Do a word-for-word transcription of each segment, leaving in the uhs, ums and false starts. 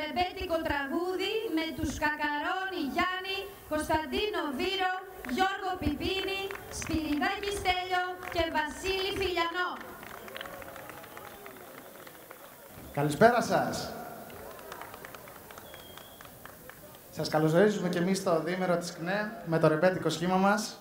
ρεμπέτικο τραγούδι με τους Κακαρώνη Γιάννη, Κωνσταντίνο Βύρο, Γιώργο Πιπίνη, Σπυριδάκη Στέλιο και Βασίλη Φιλιανό. Καλησπέρα σας. Σας καλωσορίζουμε και εμείς στο διήμερο της ΚΝΕ με το ρεμπέτικο σχήμα μας.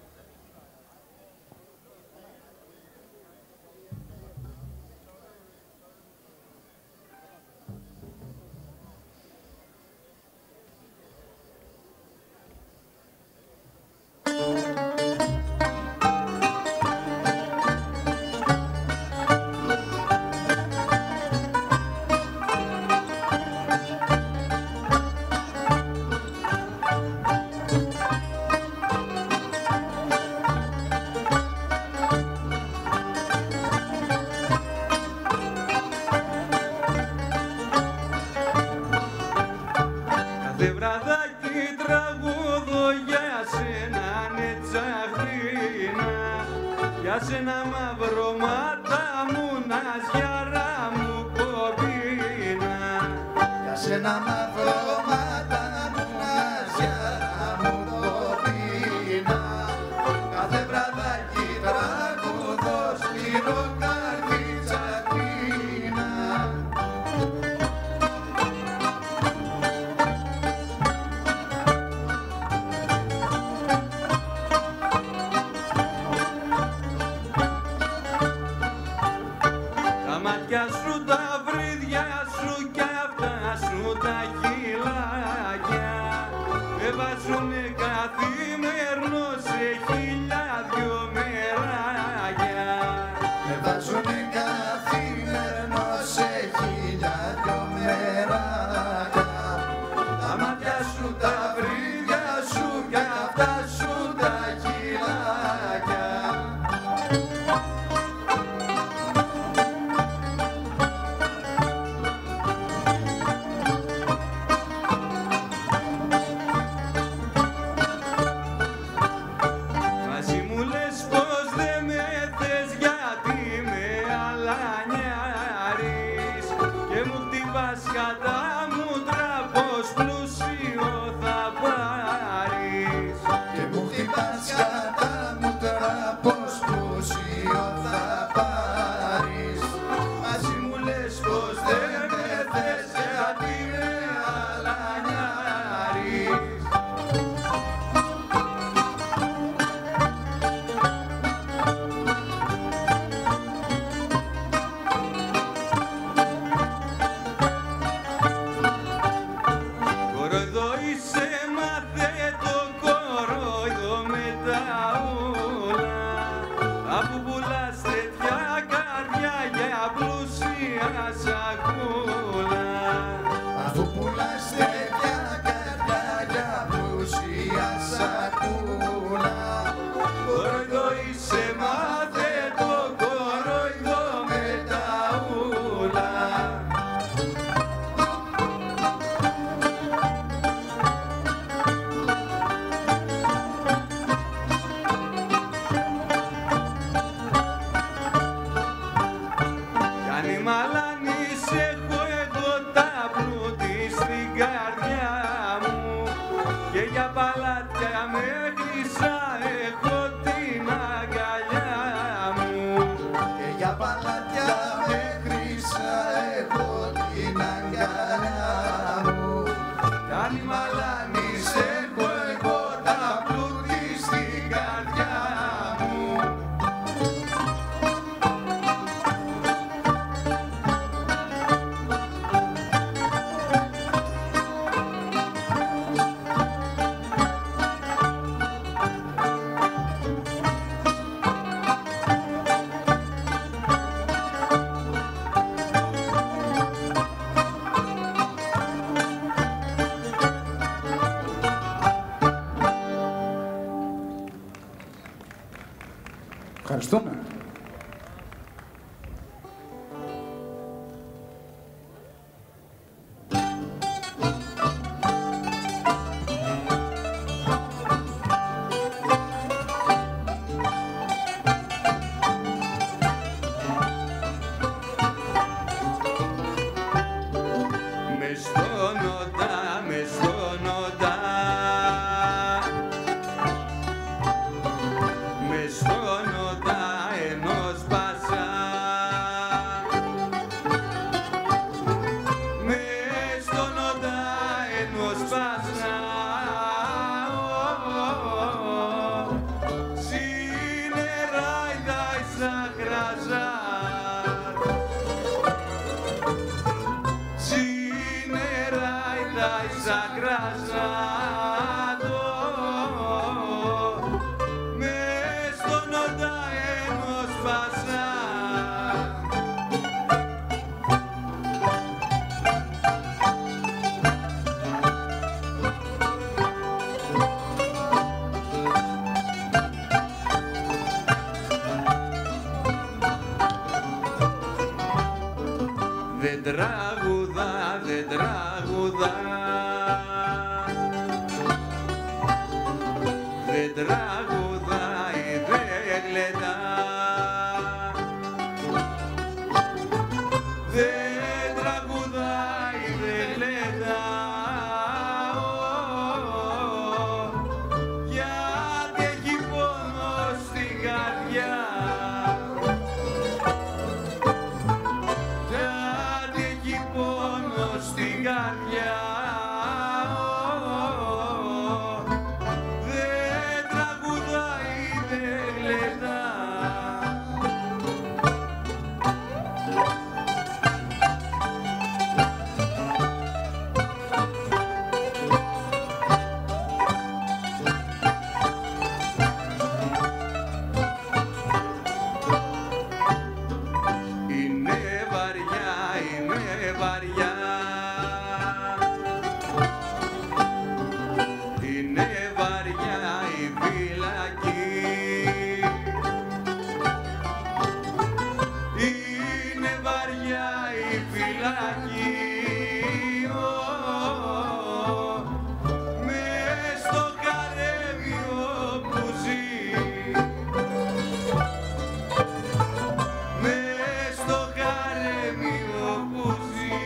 Ευχαριστούμε. Μες στο στόνοντα, με στόνοντα, με στόνοντα ενός πασά, με στόνοντα ενός πασά, συνεράιδα ίσα χραζά, συνεράιδα ίσα χραζά. Δεν τραγουδά, δεν τραγουδά, δεν τραγουδάει, δεν γλεντά, δεν τραγουδάει, δεν γλεντά, γιατί έχει πόνο στην καρδιά. Στην καρδιά, δεν τραγουδάει, δεν γλεντά. Είναι βαριά, είναι βαριά, είναι βαριά η φυλακή, είναι βαριά η φυλακή, μες στο καρέμι όπου ζει, μες στο καρέμι όπου ζει,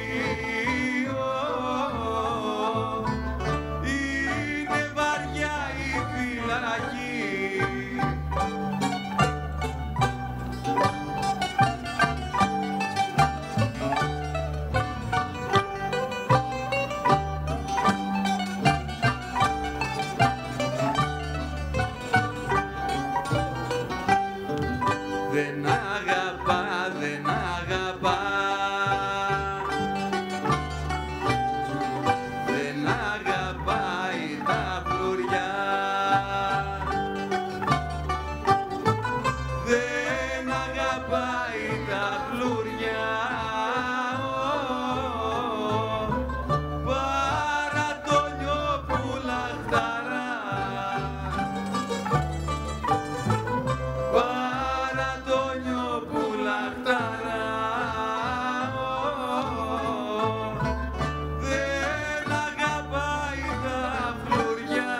είναι βαριά η φυλακή. Δεν αγαπά, δεν αγαπά, δεν αγαπάει τα φλουριά, δεν αγαπάει τα φλουριά, παρατονιό που λαχταρά, παρατονιό που λαχταρά, δεν αγαπάει τα φλουριά.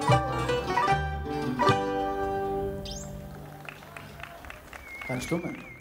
Ευχαριστούμε.